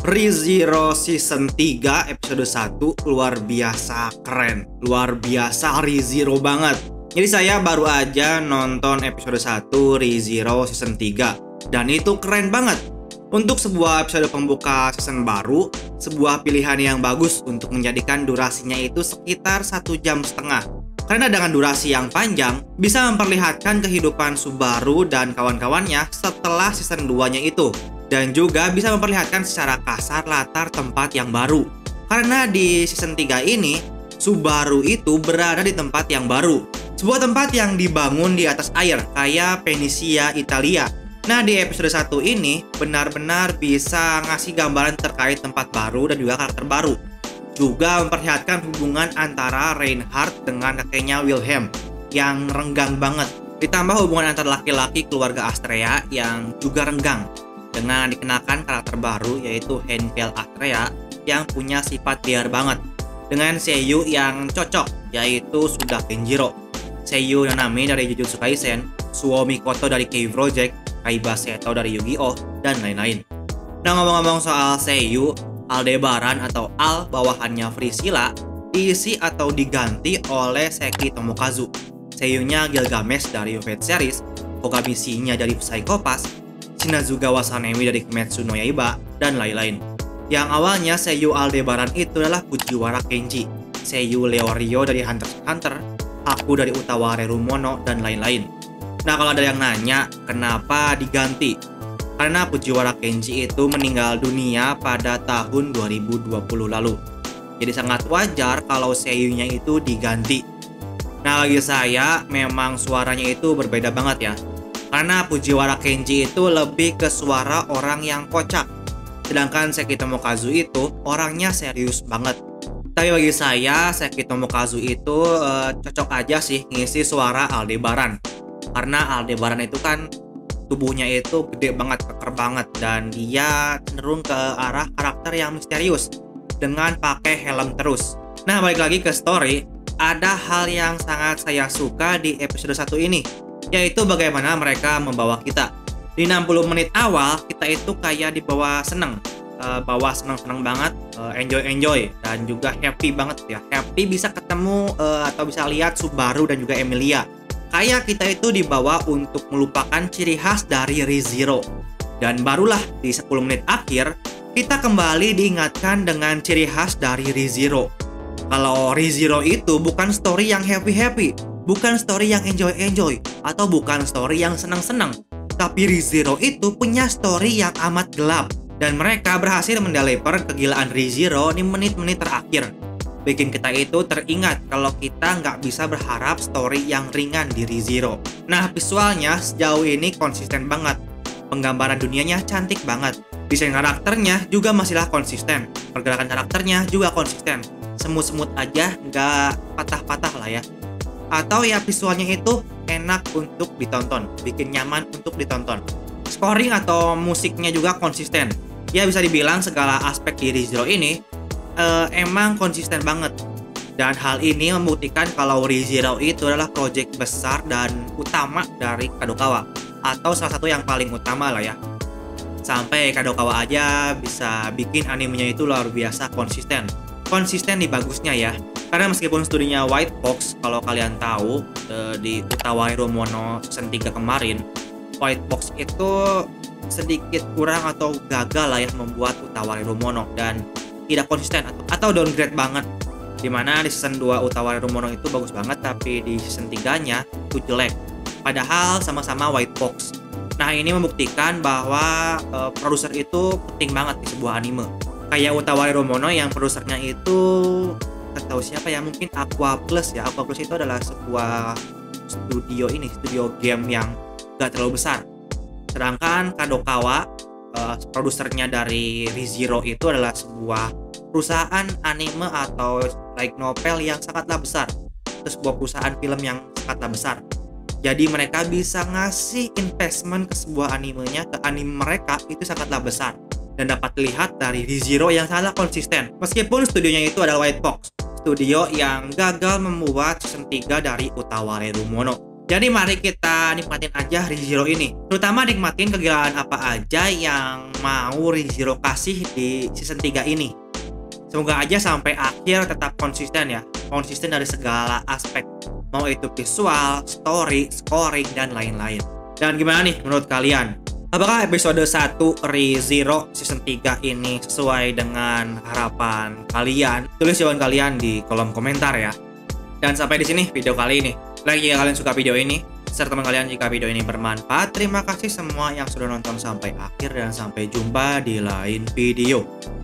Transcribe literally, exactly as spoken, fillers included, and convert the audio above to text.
ReZero Season tiga episode satu luar biasa keren. Luar biasa ReZero banget. Jadi saya baru aja nonton episode satu ReZero Season tiga dan itu keren banget. Untuk sebuah episode pembuka season baru, sebuah pilihan yang bagus untuk menjadikan durasinya itu sekitar satu jam setengah. Karena dengan durasi yang panjang, bisa memperlihatkan kehidupan Subaru dan kawan-kawannya setelah season dua-nya itu. Dan juga bisa memperlihatkan secara kasar latar tempat yang baru. Karena di season tiga ini, Subaru itu berada di tempat yang baru. Sebuah tempat yang dibangun di atas air, kayak Venesia, Italia. Nah, di episode satu ini benar-benar bisa ngasih gambaran terkait tempat baru dan juga karakter baru. Juga memperlihatkan hubungan antara Reinhardt dengan kakeknya Wilhelm yang renggang banget. Ditambah hubungan antara laki-laki keluarga Astrea yang juga renggang. Dengan dikenakan karakter baru yaitu Henkel Astrea yang punya sifat liar banget. Dengan seiyu yang cocok yaitu Suga Kenjiro. Seiyu Nanami dari Jujutsu Kaisen, Suomi Koto dari K-Project, Kaiba Seto dari Yu-Gi-Oh, dan lain-lain. Nah, ngomong-ngomong soal seiyu, Aldebaran atau Al bawahannya Priscilla diisi atau diganti oleh Seki Tomokazu. Seiyunya Gilgamesh dari Fate Series, Kogami-shinya dari Psycho Pass, Shinazuga Wasanemi dari Kimetsu no Yaiba, dan lain-lain. Yang awalnya seiyu Aldebaran itu adalah Fujiwara Kenji, seiyu Leorio dari Hunter x Hunter, Haku dari Utaware Rumono, dan lain-lain. Nah, kalau ada yang nanya kenapa diganti, karena Fujiwara Kenji itu meninggal dunia pada tahun dua ribu dua puluh lalu. Jadi sangat wajar kalau seiyunya itu diganti. Nah, bagi saya memang suaranya itu berbeda banget ya. Karena Fujiwara Kenji itu lebih ke suara orang yang kocak. Sedangkan Seki Tomokazu itu orangnya serius banget. Tapi bagi saya Seki Tomokazu itu uh, cocok aja sih ngisi suara Aldebaran. Karena Aldebaran itu kan tubuhnya itu gede banget, keker banget, dan dia cenderung ke arah karakter yang misterius dengan pakai helm terus. Nah, balik lagi ke story, ada hal yang sangat saya suka di episode satu ini, yaitu bagaimana mereka membawa kita. Di enam puluh menit awal, kita itu kayak dibawa seneng, uh, bawa seneng-seneng banget, uh, enjoy-enjoy, dan juga happy banget ya. Happy bisa ketemu uh, atau bisa lihat Subaru dan juga Emilia. Kayak kita itu dibawa untuk melupakan ciri khas dari ReZero. Dan barulah di sepuluh menit akhir, kita kembali diingatkan dengan ciri khas dari ReZero. Kalau ReZero itu bukan story yang happy-happy, bukan story yang enjoy-enjoy, atau bukan story yang senang-senang. Tapi ReZero itu punya story yang amat gelap. Dan mereka berhasil mendeliver kegilaan ReZero di menit-menit terakhir. Bikin kita itu teringat kalau kita nggak bisa berharap story yang ringan di ReZero. Nah, visualnya sejauh ini konsisten banget. Penggambaran dunianya cantik banget. Desain karakternya juga masihlah konsisten. Pergerakan karakternya juga konsisten. Semut-semut aja, nggak patah-patah lah ya. Atau ya visualnya itu enak untuk ditonton, bikin nyaman untuk ditonton. Scoring atau musiknya juga konsisten. Ya bisa dibilang segala aspek di ReZero ini Uh, emang konsisten banget. Dan hal ini membuktikan kalau ReZero itu adalah proyek besar dan utama dari Kadokawa, atau salah satu yang paling utama lah ya. Sampai Kadokawa aja bisa bikin animenya itu luar biasa konsisten. Konsisten di bagusnya ya. Karena meskipun studinya White Fox, kalau kalian tahu uh, di Utaware Rumono season tiga kemarin, White Fox itu sedikit kurang atau gagal lah ya membuat Utaware Rumono dan tidak konsisten atau, atau downgrade banget. Dimana di season dua Utaware Rumono itu bagus banget, tapi di season tiga nya itu jelek. Padahal sama-sama White Fox. Nah, ini membuktikan bahwa uh, produser itu penting banget di sebuah anime. Kayak Utaware Rumono yang produsernya itu nggak tahu siapa ya, mungkin Aqua Plus ya. Aqua Plus itu adalah sebuah studio ini, studio game yang gak terlalu besar. Sedangkan Kadokawa, Uh, produsernya dari ReZero itu adalah sebuah perusahaan anime atau light novel yang sangatlah besar. Itu sebuah perusahaan film yang sangatlah besar. Jadi mereka bisa ngasih investment ke sebuah animenya, ke anime mereka itu sangatlah besar. Dan dapat dilihat dari ReZero yang sangat konsisten. Meskipun studionya itu adalah White Fox, studio yang gagal membuat season tiga dari Utaware Rumono. Jadi mari kita nikmatin aja ReZero ini. Terutama nikmatin kegilaan apa aja yang mau ReZero kasih di season tiga ini. Semoga aja sampai akhir tetap konsisten ya. Konsisten dari segala aspek. Mau itu visual, story, scoring, dan lain-lain. Dan gimana nih menurut kalian? Apakah episode satu ReZero season tiga ini sesuai dengan harapan kalian? Tulis jawaban kalian di kolom komentar ya. Dan sampai di sini video kali ini. Like jika kalian suka video ini, share teman kalian jika video ini bermanfaat. Terima kasih semua yang sudah nonton sampai akhir dan sampai jumpa di lain video.